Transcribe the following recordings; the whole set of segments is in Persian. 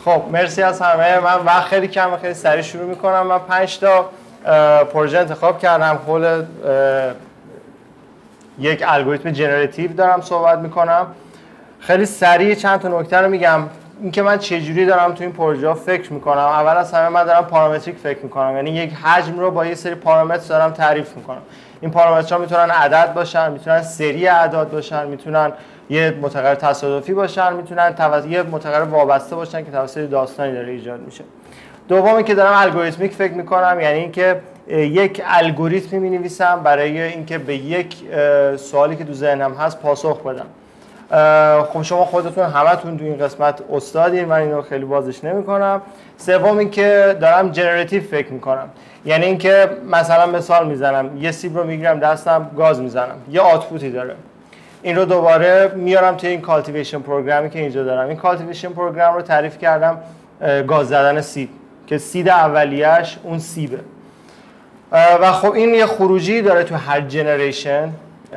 خب مرسی از همه. من وقت خیلی کمه، خیلی سریع شروع میکنم. من 5 تا پروژه انتخاب کردم. حول یک الگوریتم جنراتیو دارم صحبت میکنم. خیلی سریع چند تا نکته رو میگم. اینکه من چجوری دارم تو این پروژه فکر میکنم. اول از همه من دارم پارامتریک فکر میکنم، یعنی یک حجم رو با یه سری پارامتر دارم تعریف میکنم. این پارامترها میتونن عدد باشن، میتونن سری اعداد باشن، میتونن یه متغیر تصادفی باشن، میتونن یه متغیر وابسته باشن که توسط داستانی داره ایجاد میشه. دومی که دارم الگوریتمیک فکر میکنم، یعنی اینکه یک الگوریتمی می‌نویسم برای اینکه به یک سوالی که تو ذهنم هست پاسخ بدم. خب شما خودتون همتون تو این قسمت استادین، من اینو خیلی بازش نمی‌کنم. سوم اینکه دارم جنراتیو فکر می‌کنم، یعنی اینکه مثلا مثال میزنم، یه سیب رو میگیرم دستم، گاز میزنم، یه آتپوتی داره. این رو دوباره میارم توی این کالتیویشن پروگرامی که اینجا دارم. این کالتیویشن پروگرام رو تعریف کردم گاز زدن سیب، که سید اولیه‌اش اون سیبه. و خب این یه خروجی داره تو هر جنریشن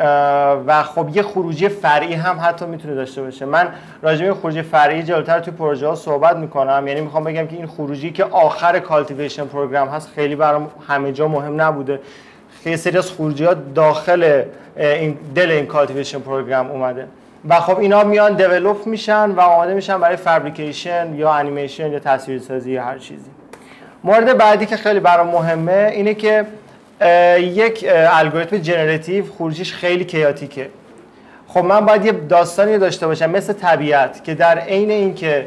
و خب یه خروجی فرعی هم حتی میتونه داشته باشه. من راجع به خروجی فرعی جلوتر تو پروژه ها صحبت میکنم، یعنی میخوام بگم که این خروجی که آخر کالتیویشن پروگرام هست خیلی برام همه جا مهم نبوده. خیلی سری از خروجی ها داخل این دل این کالتیویشن پروگرام اومده و خب اینا میان دیولپ میشن و آماده میشن برای فابریکیشن یا انیمیشن یا تصویرسازی یا هر چیزی. مورد بعدی که خیلی برام مهمه اینه که یک الگوریتم جنراتیو خروجیش خیلی کیاتیکه. خب من باید یه داستانی داشته باشم مثل طبیعت که در عین اینکه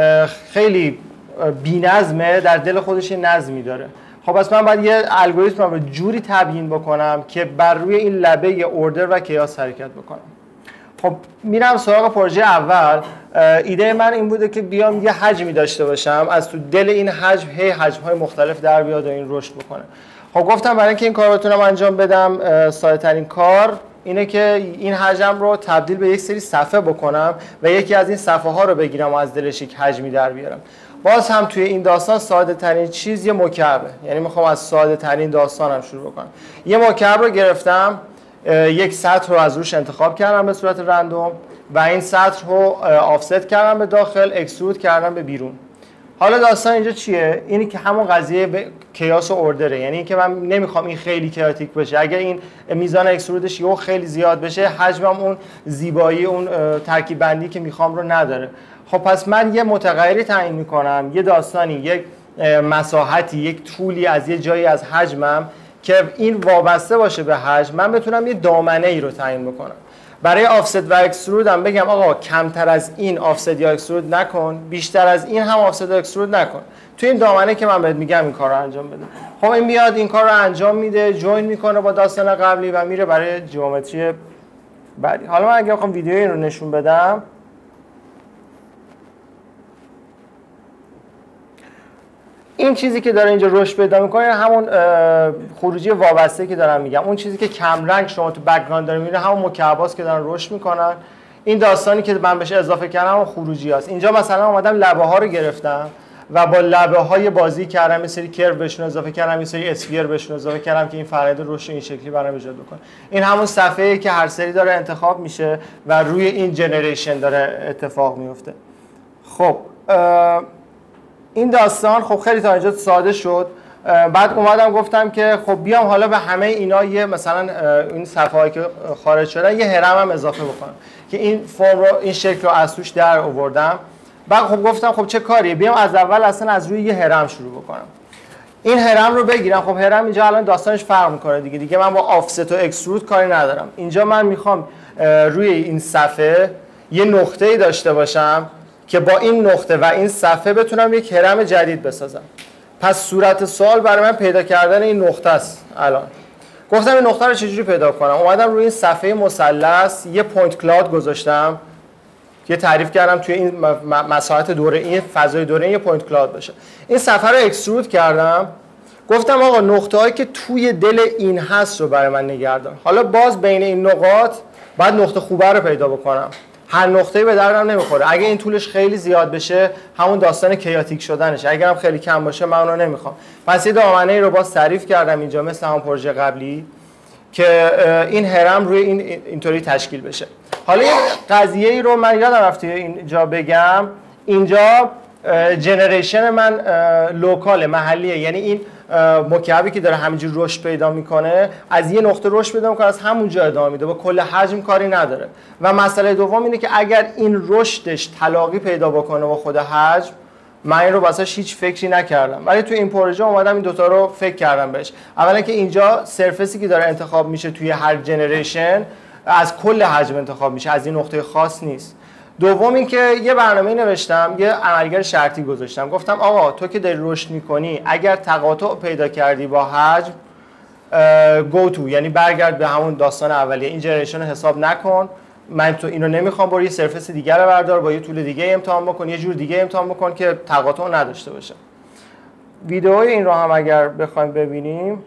خیلی بی‌نظمه در دل خودش نظمی داره. خب پس من باید یه الگوریتم رو جوری تبیین بکنم که بر روی این لبه اوردر و کیاس حرکت بکنم. خب میرم سراغ پروژه اول. ایده من این بوده که بیام یه حجمی داشته باشم، از تو دل این حجم حجم‌های مختلف در بیاد و این رشد بکنه. خب گفتم برای اینکه این کار بتونم انجام بدم، ساده‌ترین کار اینه که این حجم رو تبدیل به یک سری صفحه بکنم و یکی از این صفحه ها رو بگیرم و از دلش یک حجمی در بیارم. باز هم توی این داستان ساده ترین چیز یه مکعبه، یعنی میخوام از ساده ترین داستانم شروع بکنم. یه مکعب رو گرفتم، یک سطح رو از روش انتخاب کردم به صورت رندوم و این سطح رو آفست کردم به داخل، اکسترود کردم به بیرون. حالا داستان اینجا چیه؟ اینی که همون قضیه به کیاس و اوردره، یعنی اینکه من نمیخوام این خیلی کیاتیک بشه. اگر این میزان اکسترودش یهو خیلی زیاد بشه، حجمم اون زیبایی، اون ترکیب بندی که میخوام رو نداره. خب پس من یه متغیری تعیین میکنم، یه داستانی، یک مساحتی، یک طولی از یه جایی از حجمم که این وابسته باشه به حجم، من بتونم یه دامنه ای رو تعیین بکنم. برای آفست و اکسترود هم بگم آقا کمتر از این آفست یا اکسترود نکن، بیشتر از این هم آفست و اکسترود نکن. تو این دامنه که من بهت میگم این کار رو انجام بده. خب این میاد این کار رو انجام میده، جوین میکنه با داستان قبلی و میره برای جیومتری بعدی. حالا من اگه بخوام ویدیو این رو نشون بدم، این چیزی که داره اینجا رشد پیدا میکنه همون خروجی وابسته که دارم میگم. اون چیزی که کم رنگ شما تو بک‌گراند داره میبینید همون مکعباست که دارن رشد میکنن. این داستانی که من بهش اضافه کردم اون خروجی هست. اینجا مثلا اومدم لبه ها رو گرفتم و با لبه های بازی کردم، یه سری کرو بهشون اضافه کردم، یه سری اسفیر بهشون اضافه کردم که این فرآیند رشد این شکلی برام ایجاد بکنه. این همون صفحه‌ای که هر سری داره انتخاب میشه و روی این جنریشن داره اتفاق میفته. خب این داستان خب خیلی تا اینجا ساده شد. بعد اومدم گفتم که خب بیام حالا به همه اینا یه مثلا این صفحه‌ای که خارج شدن یه هرم هم اضافه بکنم که این فرم رو، این شکل رو از توش در آوردم. بعد خب گفتم خب چه کاریه، بیام از اول اصلا از روی یه هرم شروع بکنم. این هرم رو بگیرم. خب هرم اینجا الان داستانش فرق میکنه دیگه من با آفست و اکسترود کاری ندارم. اینجا من میخوام روی این صفحه یه نقطه‌ای داشته باشم که با این نقطه و این صفحه بتونم یک هرم جدید بسازم. پس صورت سوال برای من پیدا کردن این نقطه است. الان گفتم این نقطه رو چجوری پیدا کنم. اومدم روی این صفحه مثلث یه پوینت کلاود گذاشتم، یه تعریف کردم توی این مساحت دوره، این فضای دوره یه پوینت کلاود باشه. این صفحه رو اکسترود کردم، گفتم آقا نقطه‌هایی که توی دل این هست رو برای من نگردان. حالا باز بین این نقاط بعد نقطه خوبه رو پیدا بکنم. هر نقطه‌ای به دردم نمیخوره. اگه این طولش خیلی زیاد بشه همون داستان کیاتیک شدنشه، اگرم خیلی کم باشه من اونو نمیخوام. پس یه دامنه‌ای رو باز تعریف کردم اینجا مثل همون پروژه قبلی که این هرم روی اینطوری تشکیل بشه. حالا یه قضیه‌ای رو من یادم رفت اینجا بگم. اینجا جنریشن من لوکال محلیه، یعنی این مکعبی که داره همینجور رشد پیدا میکنه از یه نقطه رشد پیدا میکنه از همونجا ادامه میده، با کل حجم کاری نداره. و مسئله دوم اینه که اگر این رشدش تلاقی پیدا بکنه با خود حجم، من این رو واسش هیچ فکری نکردم، ولی تو این پروژه اومدم این دوتا رو فکر کردم بهش. اولا که اینجا سرفسی که داره انتخاب میشه توی هر جنریشن از کل حجم انتخاب میشه، از این نقطه خاص نیست. دوم این که یه برنامه نوشتم، یه عملگر شرطی گذاشتم، گفتم آقا تو که داری رشد میکنی اگر تقاطع پیدا کردی با حجم گو تو، یعنی برگرد به همون داستان اولیه، این جنریشن رو حساب نکن، من تو اینو نمیخوام، برو یه سرفس دیگه رو بردار، با یه طول دیگه امتحان بکن، یه جور دیگه امتحان بکن که تقاطع نداشته باشه. ویدئوی این رو هم اگر بخوایم ببینیم،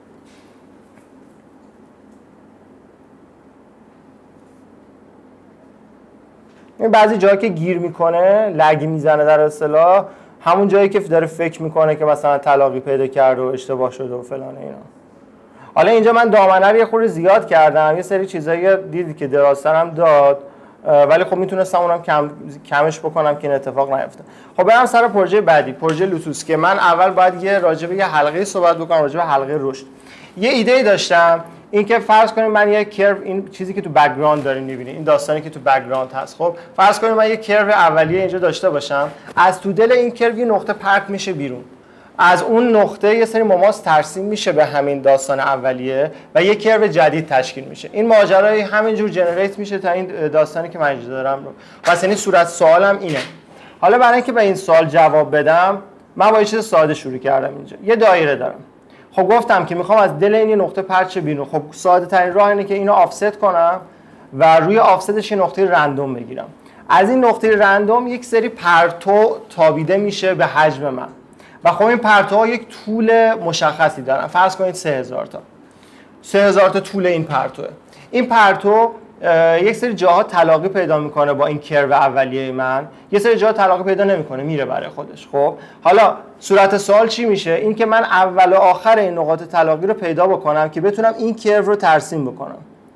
این بعضی جایی که گیر میکنه، لگ میزنه در اصطلاح، همون جایی که داره فکر میکنه که مثلا تلاقی پیدا کرده و اشتباه شده و فلان اینا. حالا اینجا من دامنه رو یه خورده زیاد کردم، یه سری چیزایی دیدی که درازترم داد، ولی خب میتونستم اونم کمش بکنم که این اتفاق نیفته. خب برم سر پروژه بعدی، پروژه لوتوس، که من اول باید راجع به یه حلقه صحبت بکنم، راجع به حلقه رشد. یه ایده داشتم، این که فرض کنیم من یه کرو، این چیزی که تو بک‌گراند دارین می‌بینید، این داستانی که تو بک‌گراند هست، خب فرض کنیم من یه کرو اولیه اینجا داشته باشم، از تو دل این کرو یه نقطه پرت میشه بیرون، از اون نقطه یه سری مماس ترسیم میشه به همین داستان اولیه و یه کرو جدید تشکیل میشه. این ماجرای همینجور جنریت میشه تا این داستانی که من اینجا دارم رو. واسه این صورت سوالم اینه. حالا برای اینکه به این سوال جواب بدم، من با یه چیز ساده شروع کردم. اینجا یه دایره دارم، خب گفتم که میخوام از دل این نقطه پرت بیرون. خب ساده ترین راه اینه که اینو آفست کنم و روی آفستش یه نقطه رندوم بگیرم. از این نقطه رندوم یک سری پرتو تابیده میشه به حجم من و خب این پرتوها یک طول مشخصی دارن. فرض کنید 3000 تا 3000 تا طول این پرتوه. این پرتو یک سری جاها تلاقی پیدا میکنه با این کرو اولیه من، یه سری جاها تلاقی پیدا نمیکنه، میره برای خودش. خب حالا صورت سوال چی میشه؟ این که من اول و آخر این نقاط تلاقی رو پیدا بکنم که بتونم این کرو رو ترسیم بکنم.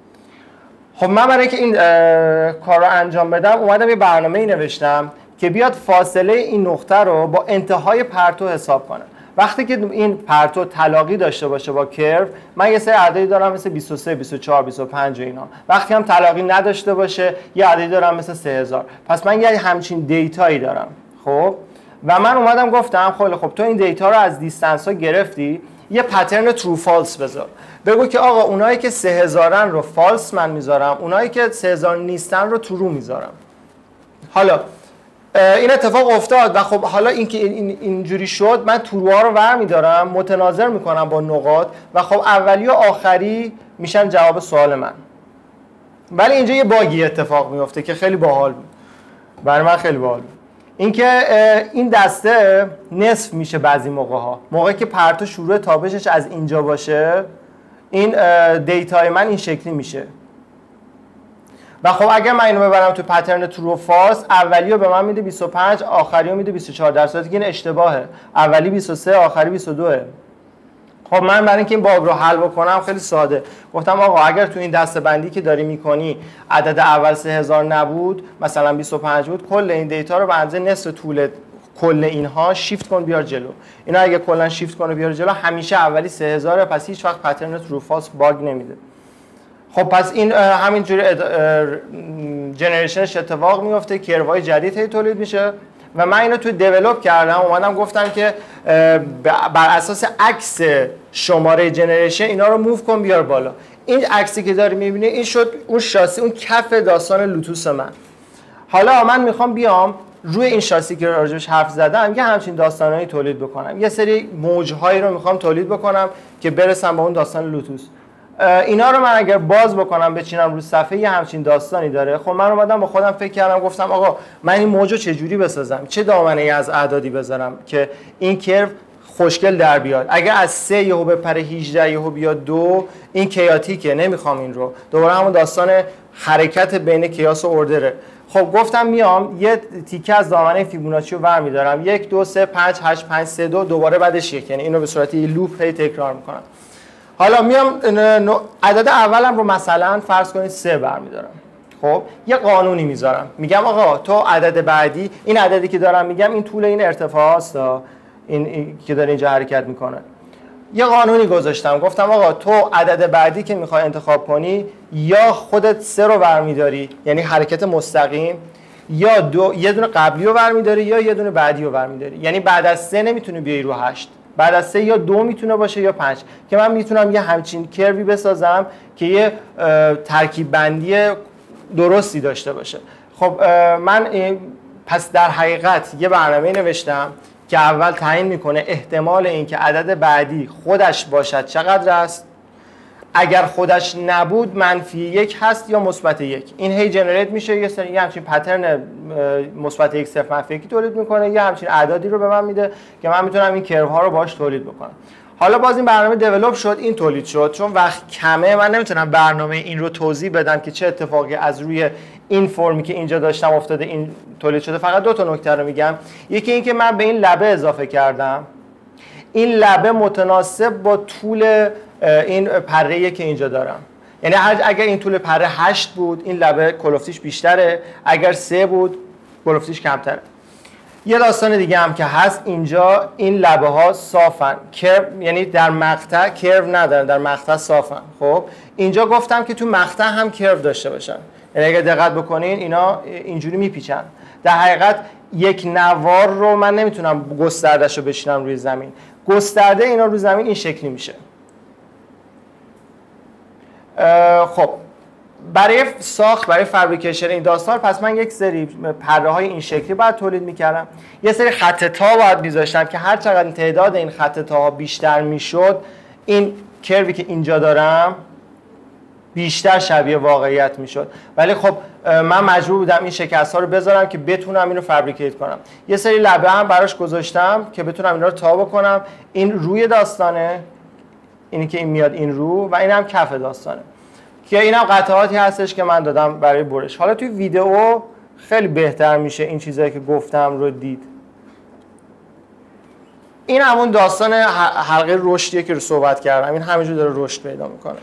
خب من برای اینکه این کار رو انجام بدم اومدم یه برنامه‌ای نوشتم که بیاد فاصله این نقطه رو با انتهای پرتو حساب کنه. وقتی که این پرتو تلاقی داشته باشه با کرو، من یه سری عددی دارم مثل 23 24 25 و اینا. وقتی هم تلاقی نداشته باشه یه عددی دارم مثل 3000. پس من یه همچین دیتایی دارم. خب و من اومدم گفتم خب تو این دیتا رو از دیستنس ها گرفتی، یه پترن ترو فالس بذار. بگو که آقا اونایی که 3000 رو فالس من میذارم، اونایی که 3000 نیستن رو ترو میذارم. حالا این اتفاق افتاد و خب حالا اینکه اینجوری شد، من تروها رو برمی‌دارم متناظر میکنم با نقاط و خب اولی و آخری میشن جواب سوال من. ولی اینجا یه باگی اتفاق میفته که خیلی باحال بود، برای من خیلی باحال بود. اینکه این دسته نصف میشه بعضی موقع‌ها، موقعی که پرتو شروع تابشش از اینجا باشه، این دیتای من این شکلی میشه. و خب اگر من اینو ببرم تو پترن ترو فالس، اولیو به من میده 25، آخریو میده 24، در صورتی که این اشتباهه، اولی 23 آخری 22. خب من برای اینکه این باگ رو حل بکنم خیلی ساده گفتم آقا اگر تو این دسته بندی که داری میکنی عدد اول 3000 نبود، مثلا 25 بود، کل این دیتا رو به اندازه نصف طول کل اینها شیفت کن بیار جلو. اینا اگه کلا شیفت کنه بیار جلو، همیشه اولی 3000، پس هیچ وقت پترن ترو فالس باگ نمیده. خب پس این همینجوری جنریشنش اتفاق میفته، کروهای جدید هی تولید میشه و من اینو توی دیولپ کردم. اومدم گفتم که بر اساس عکس شماره جنریشن اینا رو موو کن بیار بالا. این عکسی که داری میبینی این شد اون شاسی، اون کف داستان لوتوس من. حالا من میخوام بیام روی این شاسی که راجبش حرف زدم یه همچین داستانایی تولید بکنم، یه سری موج‌هایی رو میخوام تولید بکنم که برسم به اون داستان لوتوس. اینا رو من اگر باز بکنم بچینم رو صفحه یه همچین داستانی داره. خب من اومدم با خودم فکر کردم، گفتم آقا من این موجو چجوری بسازم، چه دامنه‌ای از اعدادی بذارم که این کرو خوشگل در بیاد. اگر از 3 یهو بپره 18 یهو بیاد 2، این کیاتیکه، نمیخوام این رو. دوباره همون داستان حرکت بین کیاس و اوردره. خب گفتم میام یه تیکه از دامنه فیبوناچی رو برمی‌دارم، 1 2 3 5 8 5 3 2، دوباره بعدش یک، یعنی اینو به صورت یه لوپ هی تکرار میکنم. حالا میام عدد اولم رو مثلا فرض کنید 3 برمی‌دارم. خب یه قانونی میذارم، میگم آقا تو عدد بعدی، این عددی که دارم میگم این طول این ارتفاع است، این که داره اینجا حرکت میکنه. یه قانونی گذاشتم، گفتم آقا تو عدد بعدی که میخوای انتخاب کنی یا خودت 3 رو برمیداری یعنی حرکت مستقیم، یا یه دونه قبلی رو برمیداری یا یه دونه بعدی رو برمیداری. یعنی بعد از 3 نمیتونی بیای رو 8، بعد از 3 یا 2 میتونه باشه یا 5 که من میتونم یه همچین کروی بسازم که یه ترکیب بندی درستی داشته باشه. خب من پس در حقیقت یه برنامه نوشتم که اول تعیین میکنه احتمال اینکه عدد بعدی خودش باشد چقدر است، اگر خودش نبود -1 هست یا -1. این هی جنریت میشه، یه سری همچین پترن -1 0 -1 تولید میکنه، یه همچین اعدادی رو به من میده که من میتونم این کرو ها رو باهاش تولید بکنم. حالا باز این برنامه دیولپ شد، این تولید شد، چون وقت کمه من نمیتونم برنامه این رو توضیح بدم که چه اتفاقی از روی این فرمی که اینجا داشتم افتاده این تولید شده. فقط 2 تا نکته رو میگم. یکی این که من به این لبه اضافه کردم، این لبه متناسب با طول این پره‌ای که اینجا دارم. یعنی اگر این طول پره 8 بود این لبه کلفتیش بیشتره، اگر 3 بود کلفتیش کمتره. یه داستان دیگه هم که هست، اینجا این لبه ها صافن، کرو یعنی در مقطع کرو ندارن، در مقطع صافن. خب اینجا گفتم که تو مقطع هم کرو داشته باشن، یعنی اگه دقت بکنین اینا اینجوری میپیچن. در حقیقت یک نوار رو من نمیتونم گسترده‌شو بشینم روی زمین، گسترده اینا روی زمین این شکلی میشه. خب برای ساخت، برای فابریکیشن این داستان، پس من یک سری پره های این شکلی باید تولید میکردم، یه سری خط تا باید میذاشتم که هر چقدر تعداد این خط تا بیشتر میشد این کروی که اینجا دارم بیشتر شبیه واقعیت میشد. ولی خب من مجبور بودم این شکست ها رو بذارم که بتونم اینو فابریکیت کنم. یه سری لبه هم براش گذاشتم که بتونم اینا رو تا بکنم. این روی داستانه، اینی که این میاد این رو، و این هم کف داستانه که این هم قطعاتی هستش که من دادم برای برش. حالا توی ویدیو خیلی بهتر میشه این چیزایی که گفتم رو دید. این همون داستان حلقه رشدیه که رو صحبت کردم، این همینجور داره رشد پیدا میکنه.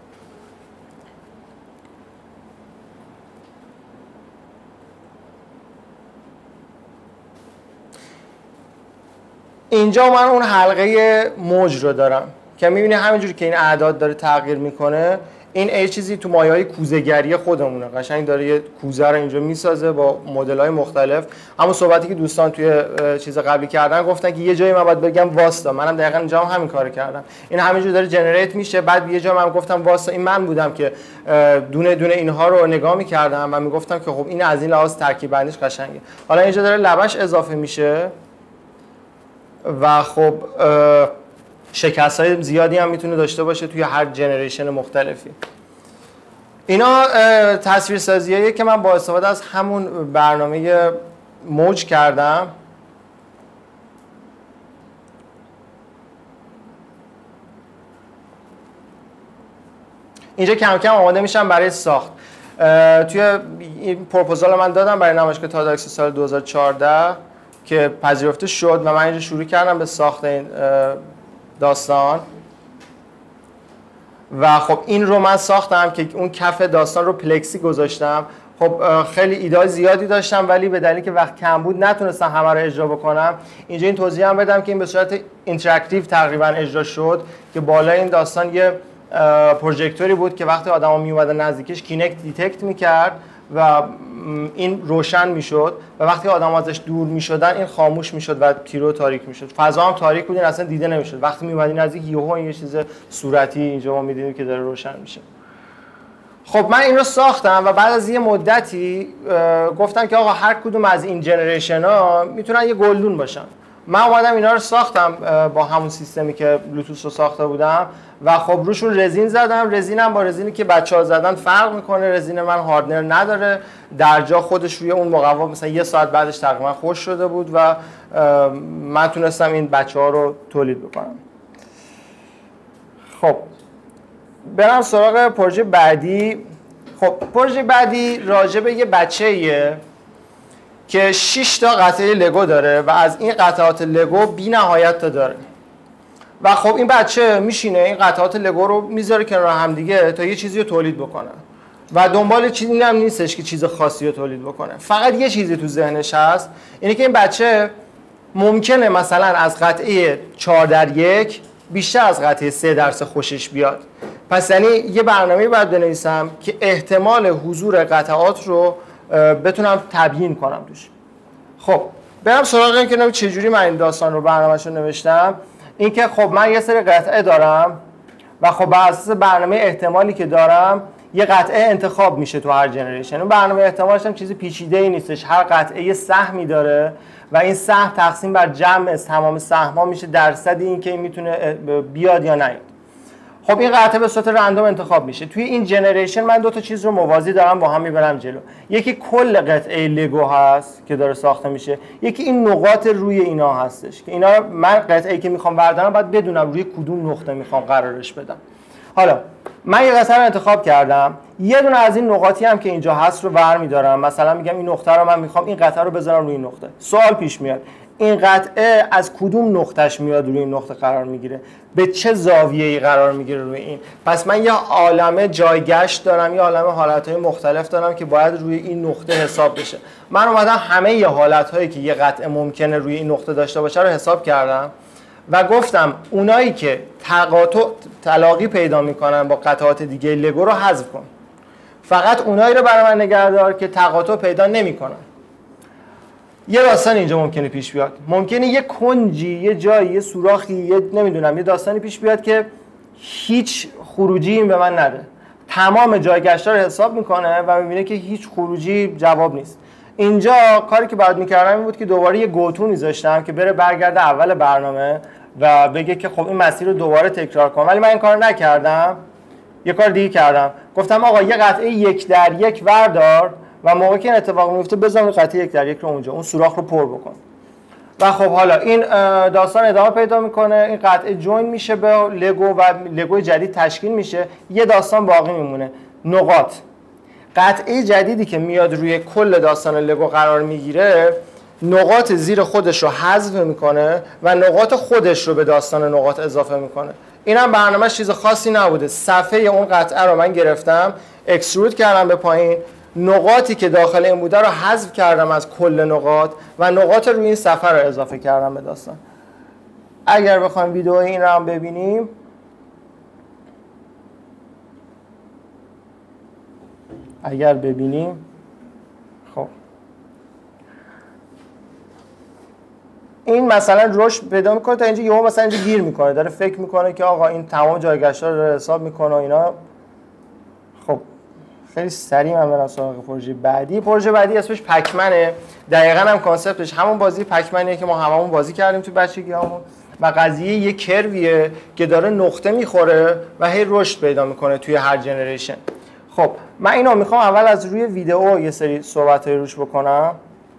اینجا من اون حلقه موج رو دارم که میبینی همینجوری که این اعداد داره تغییر میکنه، این چیزی تو مایه‌های کوزه‌گری خودمونه، قشنگ داره یه کوزه رو اینجا میسازه با مدل‌های مختلف. همون صحبتی که دوستان توی چیز قبلی کردن گفتن که یه جایی من باید بگم واستا، منم دقیقاً اینجا هم همین کارو کردم. این همینجوری داره جنریت میشه، بعد یه جا من گفتم واستا، این من بودم که دونه دونه اینها رو نگاه می‌کردم و میگفتم که خب این از این لحاظ ترکیب بندیش قشنگه. حالا اینجا داره لبش اضافه میشه و خب شکست‌های زیادی هم میتونه داشته باشه توی هر جنریشن مختلفی. اینا تصویرسازیاییه که من با استفاده از همون برنامه موج کردم. اینجا کم کم آماده میشم برای ساخت. توی این پروپوزال من دادم برای نمایشگاه تاداکس سال 2014 که پذیرفته شد و من اینجا شروع کردم به ساخت این داستان. و خب این رو من ساختم که اون کف داستان رو پلکسی گذاشتم. خب خیلی ایده زیادی داشتم ولی به دلیلی که وقت کم بود نتونستم همه رو اجرا بکنم. اینجا این توضیح هم بدم که این به صورت اینتراکتیو تقریبا اجرا شد که بالای این داستان یه پروژکتوری بود که وقتی آدما می اومدن نزدیکش کینکت دیتکت میکرد و این روشن میشد و وقتی آدم ازش دور میشدن این خاموش میشد و تیرو تاریک میشد. فضا هم تاریک بود، این اصلا دیده نمیشد. وقتی میومدین نزدیک یهو یه چیز صورتی اینجا ما میدیدیم که داره روشن میشه. خب من این رو ساختم و بعد از یه مدتی گفتم که آقا هر کدوم از این جنریشن ها میتونن یه گلدون باشن. من اومدم اینا رو ساختم با همون سیستمی که بلوتوث رو ساخته بودم و خب روشون رزین زدم. رزینم با رزینی که بچه‌ها زدن فرق میکنه. رزین من هاردنر نداره، در جا خودش روی اون مقوا مثلا یه ساعت بعدش تقریبا خوش شده بود و من تونستم این بچه‌ها رو تولید بکنم. خب برم سراغ پروژه بعدی. خب پروژه بعدی راجع به یه بچه‌ایه که 6 تا قطعه لگو داره و از این قطعات لگو بی نهایت تا داره و خب این بچه میشینه این قطعات لگو رو میذاره کنار هم دیگه تا یه چیزی رو تولید بکنه. و دنبال چیزی هم نیستش که چیز خاصی رو تولید بکنه. فقط یه چیزی تو ذهنش هست، اینه که این بچه ممکنه مثلا از قطعه 4:1 بیشتر از قطعه 3 درس خوشش بیاد. پس یعنی یه برنامه‌ای باید بنویسم که احتمال حضور قطعات رو بتونم تبیین کنم توش. خب برم سراغ این که چجوری من این داستان رو برنامه‌شو نوشتم. این که خب من یه سری قطعه دارم و خب بر اساس برنامه احتمالی که دارم یه قطعه انتخاب میشه تو هر جنریشن. اون برنامه احتمالش هم چیز پیچیده‌ای نیستش. هر قطعه یه سهمی داره و این سهم تقسیم بر جمع تمام سهم‌ها میشه درصدی این که این میتونه بیاد یا نیاد. خب این قطعه به صورت رندوم انتخاب میشه. توی این جنریشن من دو تا چیز رو موازی دارم با هم میبرم جلو. یکی کل قطعه لگو هست که داره ساخته میشه، یکی این نقاط روی اینا هستش که اینا من قطعه‌ای که میخوام بردارم باید بدونم روی کدوم نقطه میخوام قرارش بدم. حالا من یه قطعه رو انتخاب کردم، یه دونه از این نقاطی هم که اینجا هست رو برمی‌دارم. مثلا میگم این نقطه رو من میخوام این قطعه رو بذارم روی این نقطه. سوال پیش میاد این قطعه از کدوم نقطهش میاد روی این نقطه قرار میگیره، به چه زاویه‌ای قرار میگیره روی این. پس من یه عالمه جایگشت دارم، یه عالمه حالت‌های مختلف دارم که باید روی این نقطه حساب بشه. من اومدم همه ی حالت‌هایی که یه قطعه ممکنه روی این نقطه داشته باشه رو حساب کردم و گفتم اونایی که تلاقی پیدا میکنن با قطعات دیگه لگو رو حذف کن. فقط اونایی رو برای من نگهدار که تقاطع پیدا نمیکنن. یه داستان اینجا ممکنه پیش بیاد، ممکنه یه کنجی، یه جایی، یه سوراخی، یه نمیدونم یه داستانی پیش بیاد که هیچ خروجی این به من نده. تمام جایگشت‌ها رو حساب میکنه و میبینه که هیچ خروجی جواب نیست. اینجا کاری که باید میکردم این بود که دوباره یه گوتو میذاشتم که بره برگرده اول برنامه و بگه که خب این مسیر رو دوباره تکرار کن. ولی من این کار نکردم، یه کار دیگه کردم. گفتم آقا یه قطعه 1:1 وردار و موقعی که این اتفاق میفته بذار قطعه 1:1 رو اونجا اون سوراخ رو پر بکن. و خب حالا این داستان ادامه پیدا میکنه، این قطعه جوین میشه به لگو و لگو جدید تشکیل میشه. یه داستان باقی میمونه، نقاط. قطعه جدیدی که میاد روی کل داستان لگو قرار میگیره نقاط زیر خودش رو حذف میکنه و نقاط خودش رو به داستان نقاط اضافه میکنه. اینم برنامه‌اش چیز خاصی نبوده. صفحه اون قطعه رو من گرفتم، اکسترود کردم به پایین، نقاطی که داخل این بوده رو حذف کردم از کل نقاط و نقاط روی این صفحه رو اضافه کردم به داستان. اگر بخوایم ویدیو این رو هم ببینیم، خب این مثلا رشد پیدا میکنه تا اینجا، یهو مثلا اینجا گیر میکنه، داره فکر میکنه که آقا این تمام جایگشت‌ها رو داره حساب میکنه و اینا. خب خیلی سریع من برم سراغ پروژه بعدی. پروژه بعدی اسمش پکمنه. دقیقاً هم کانسپتش همون بازی پکمنیه که ما هممون بازی کردیم تو بچگیامون و قضیه یه کرویه که داره نقطه میخوره و هی رشد پیدا میکنه توی هر جنریشن. خب من اینو میخوام اول از روی ویدیو یه سری صحبت‌های روش بکنم.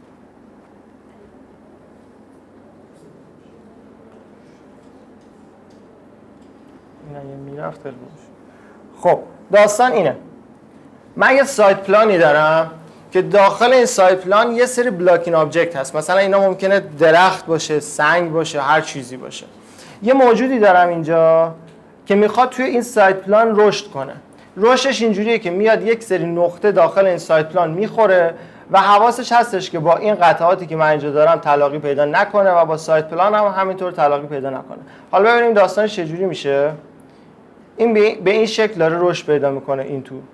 خب داستان اینه، من یه سایت پلانی دارم که داخل این سایت پلان یه سری بلاکین آبجکت هست. مثلا اینا ممکنه درخت باشه، سنگ باشه، هر چیزی باشه. یه موجودی دارم اینجا که میخواد توی این سایت پلان رشد کنه. رشدش اینجوریه که میاد یک سری نقطه داخل این سایت پلان میخوره و حواسش هستش که با این قطعاتی که من اینجا دارم تلاقی پیدا نکنه و با سایت پلان هم همینطور تلاقی پیدا نکنه. حالا ببینیم داستانش چجوری میشه. این به این شکل داره رشد پیدا میکنه. این تو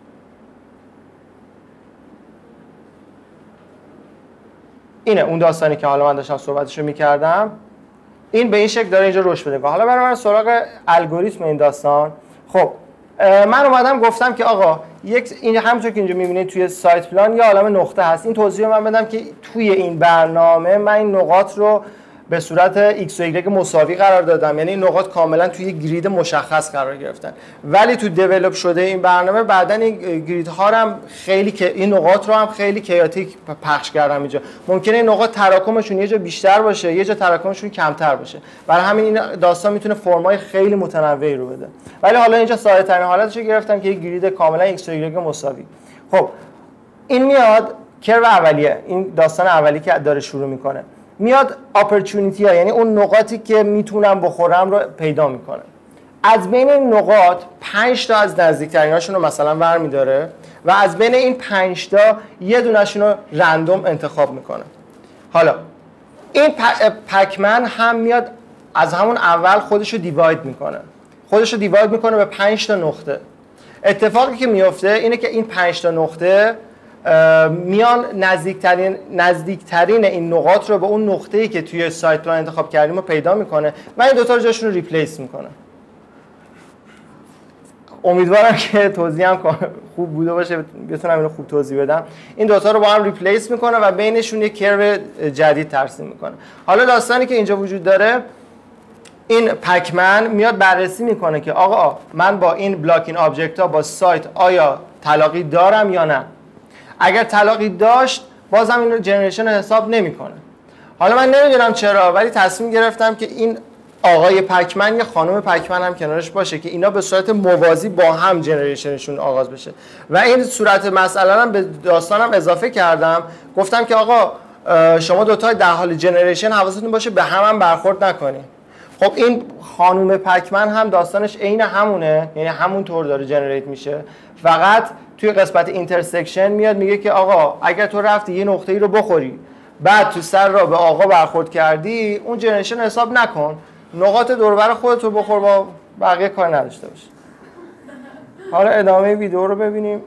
اینه اون داستانی که حالا من داشتم صحبتشو میکردم. این به این شکل داره اینجا رشد پیدا میکنه. حالا بریم سراغ الگوریتم این داستان. خب من اومدم گفتم که آقا این همونطور که اینجا میبینید توی سایت پلان یه عالمه نقطه هست. این توضیح من بدم که توی این برنامه من این نقاط رو به صورت x و y مساوی قرار دادم، یعنی این نقاط کاملا توی یک گرید مشخص قرار گرفتن. ولی تو دیولپ شده این برنامه بعدن این گریدها هم خیلی این نقاط رو هم خیلی کیاتیک پخش کردم اینجا. ممکنه این نقاط تراکمشون یه جا بیشتر باشه، یه جا تراکمشون کمتر باشه. برای همین این داستان میتونه فرمای خیلی متنوعی رو بده. ولی حالا اینجا ساده ترین حالتش رو گرفتم که یک گرید کاملا x و y مساوی. خب این میاد کرو اولیه، این داستان اولی که داره شروع میکنه. میاد اپورتونیتی ها، یعنی اون نقاطی که میتونم بخورم رو پیدا میکنه. از بین این نقاط 5 تا از نزدیکتریناشون رو مثلا برمی‌داره و از بین این 5 تا یه دونه‌شون رو رندوم انتخاب میکنه. حالا این پکمن هم میاد از همون اول خودش رو دیواید میکنه به 5 تا نقطه. اتفاقی که میفته اینه که این 5 تا نقطه میان نزدیکترین این نقاط رو به اون نقطه‌ای که توی سایت پلان انتخاب کردیم رو پیدا میکنه و این دوتا رو جاشون رو ریپلیس میکنه. امیدوارم که توضیحم خوب بوده باشه، بتونم اینو خوب توضیح بدم. این دوتا رو با هم ریپلیس میکنه و بینشون یک کرو جدید ترسیم میکنه. حالا داستانی که اینجا وجود داره، این پکمن میاد بررسی میکنه که آقا من با این بلاکین آبجکت ها با سایت آیا تلاقی دارم یا نه. اگر تلاقی داشت بازم این رو جنریشن حساب نمیکنه. حالا من نمیدونم چرا، ولی تصمیم گرفتم که این آقای پکمن یا خانم پکمن هم کنارش باشه که اینا به صورت موازی با هم جنریشنشون آغاز بشه و این صورت مسئله هم به داستانم اضافه کردم. گفتم که آقا شما دوتا در حال جنریشن حواستون باشه به هم برخورد نکنید. خب این خانم پکمن هم داستانش عین همونه، یعنی همون طور داره جنریت میشه، فقط توی قسمت اینترسکشن میاد میگه که آقا اگر تو رفتی یه نقطه‌ای رو بخوری بعد تو سر را به آقا برخورد کردی، اون جنریشن حساب نکن، نقاط دور و بر خودت رو بخور، با بقیه کار نداشته باش. حالا ادامه ویدیو رو ببینیم.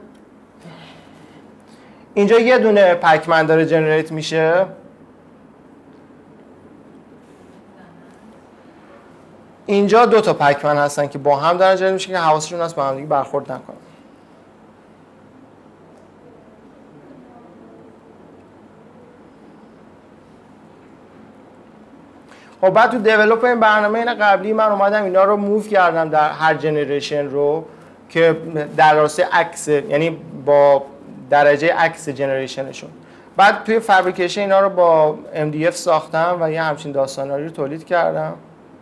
اینجا یه دونه پکمن داره جنریت میشه. اینجا 2 تا پکمن هستن که با هم دارن جنریت میشه که حواسشون هست با هم دیگه برخورد نکنن. خب بعد تو دیولپ این برنامه این قبلی من اومدم اینا رو موو کردم در هر جنریشن رو که در راسته عکس، یعنی با درجه عکس جنریشنشون. بعد توی فابریکیشن اینا رو با MDF ساختم و یه همچین داستاناری رو تولید کردم.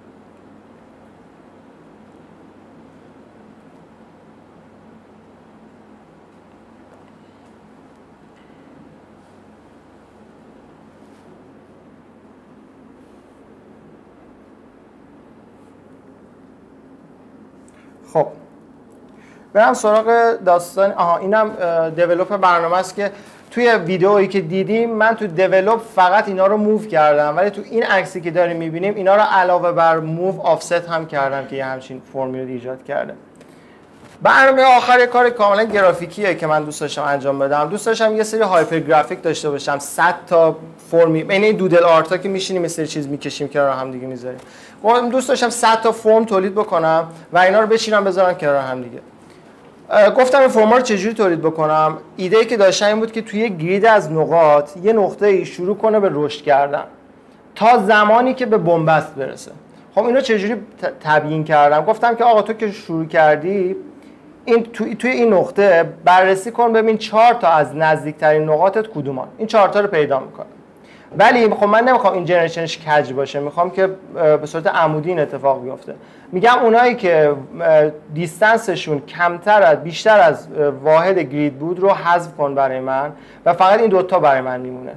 خب برم سراغ داستان. اینم دیولپ برنامه است که توی ویدئویی که دیدیم من تو دیولپ فقط اینا رو موو کردم، ولی تو این عکسی که داریم میبینیم اینا رو علاوه بر موو آفست هم کردم که یه همچین فرمی رو ایجاد کرده. برنامه آخر کار کاملا گرافیکیه که من دوست داشتم انجام بدم. دوست داشتم یه سری هایپر گرافیک داشته باشم، 100 تا فرمی، یعنی این دودل آرتا که میشینیم مثل چیز میکشیم کنار هم دیگه میذاریم. دوست داشتم 100 تا فرم تولید بکنم و اینا رو بچینم بذارم کنار هم دیگه. گفتم این فرما رو چجوری تولید بکنم. ایده‌ای که داشتم این بود که توی گرید از نقاط یه نقطه‌ای شروع کنه به رشد کردن تا زمانی که به بنبست برسه. خب اینو چجوری تبیین کردم؟ گفتم که آقا تو که شروع کردی این توی این نقطه بررسی کن ببین 4 تا از نزدیکترین نقاطت کدومان. این 4 تا رو پیدا میکنه. ولی خب من نمیخوام این جنریشنش کج باشه، میخوام که به صورت عمودی این اتفاق بیفته. میگم اونایی که دیستنسشون بیشتر از واحد گرید بود رو حذف کن برای من و فقط این 2 تا برای من میمونه.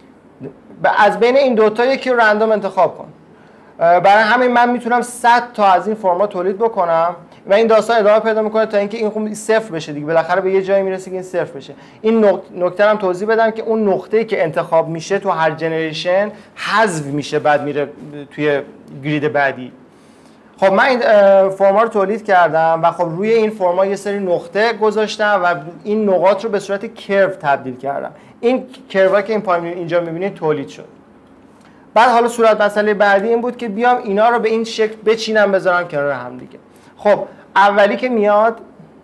از بین این 2 تا یکی رو رندوم انتخاب کن. برای همین من میتونم 100 تا از این فرمات تولید بکنم و این داستان ادامه پیدا میکنه تا اینکه این خب صفر بشه دیگه. بالاخره به یه جایی میرسه که این صفر بشه. این نکته هم توضیح بدم که اون نقطه‌ای که انتخاب میشه تو هر جنریشن حذف میشه، بعد میره توی گرید بعدی. خب من این فرما رو تولید کردم و خب روی این فرما یه سری نقطه گذاشتم و این نقاط رو به صورت کرو تبدیل کردم. این کروا که این پایین اینجا میبینید تولید شد. بعد حالا صورت مسئله بعدی این بود که بیام اینا رو به این شکل بچینم بذارم کنار هم دیگه. خب اولی که میاد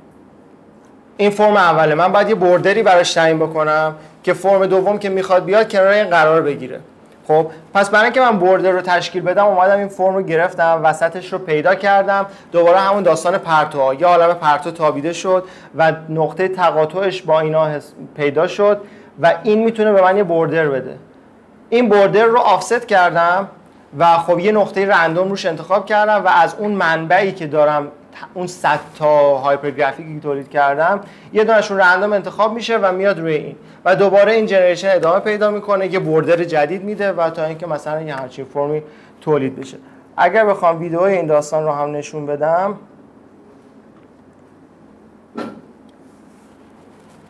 این فرم اوله، من باید یه بوردری براش تعیین بکنم که فرم دوم که میخواد بیاد کنار این قرار بگیره. خب پس برای اینکه من بوردر رو تشکیل بدم اومدم این فرم رو گرفتم، وسطش رو پیدا کردم، دوباره همون داستان پرتوها، یه عالمه پرتو تابیده شد و نقطه تقاطعش با اینا پیدا شد و این میتونه به من یه بوردر بده. این بوردر رو آفست کردم و خب یه نقطه رندوم روش انتخاب کردم و از اون منبعی که دارم، اون 100 تا هایپرگرافیکی که تولید کردم، یه دونهشون رندوم انتخاب میشه و میاد روی این و دوباره این جنریشن ادامه پیدا میکنه، یه بوردر جدید میده و تا اینکه مثلا یه همچین فرمی تولید بشه. اگر بخوام ویدئوی این داستان رو هم نشون بدم،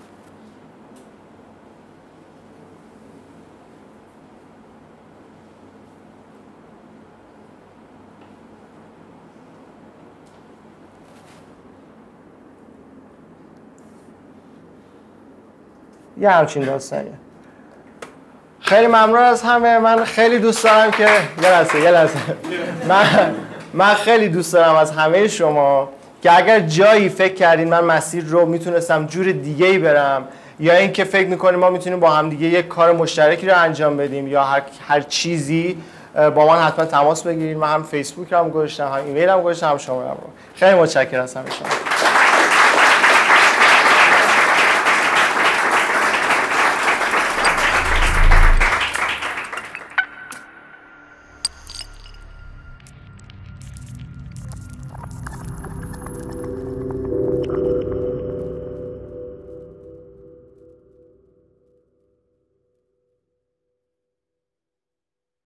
یه همچین داستانیه. خیلی ممنون از همه. من خیلی دوست دارم که یه لحظه من خیلی دوست دارم از همه شما که اگر جایی فکر کردین من مسیر رو میتونستم جور دیگه‌ای برم، یا اینکه فکر میکنیم ما میتونیم با هم دیگه یک کار مشترکی رو انجام بدیم یا هر چیزی، با من حتما تماس بگیرید. من هم فیسبوک هم گذاشتم، هم ایمیل هم گذاشتم، هم شماره رو. خیلی متشکرم از همه شما.